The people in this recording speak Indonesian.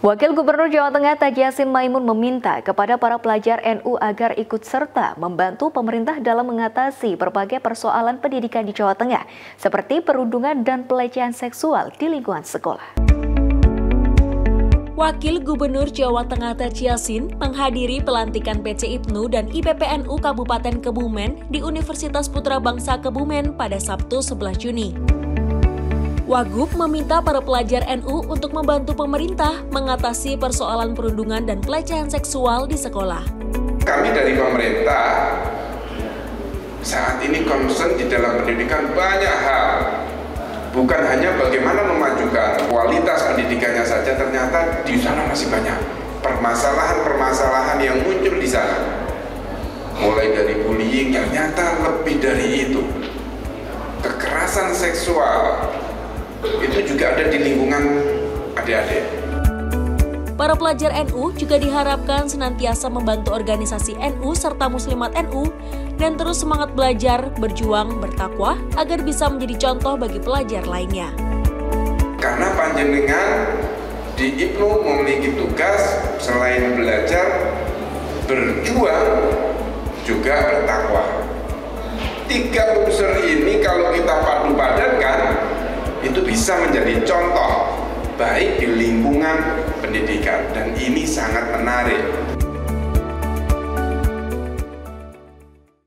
Wakil Gubernur Jawa Tengah Taji Yassin Maimun meminta kepada para pelajar NU agar ikut serta membantu pemerintah dalam mengatasi berbagai persoalan pendidikan di Jawa Tengah, seperti perundungan dan pelecehan seksual di lingkungan sekolah. Wakil Gubernur Jawa Tengah Taji Yassin menghadiri pelantikan PC IPNU dan IPPNU Kabupaten Kebumen di Universitas Putra Bangsa Kebumen pada Sabtu 11 Juni. Wagub meminta para pelajar NU untuk membantu pemerintah mengatasi persoalan perundungan dan pelecehan seksual di sekolah. Kami dari pemerintah saat ini concern di dalam pendidikan banyak hal. Bukan hanya bagaimana memajukan kualitas pendidikannya saja, ternyata di sana masih banyak permasalahan-permasalahan yang muncul di sana. Mulai dari bullying, ternyata lebih dari itu. Kekerasan seksual itu juga ada di lingkungan adik-adik. Para pelajar NU juga diharapkan senantiasa membantu organisasi NU serta Muslimat NU dan terus semangat belajar, berjuang, bertakwa agar bisa menjadi contoh bagi pelajar lainnya. Karena panjenengan di IPNU memiliki tugas selain belajar, berjuang, juga bertakwa. Tiga unsur ini kalau kita padu-padankan, itu bisa menjadi contoh baik di lingkungan pendidikan, dan ini sangat menarik.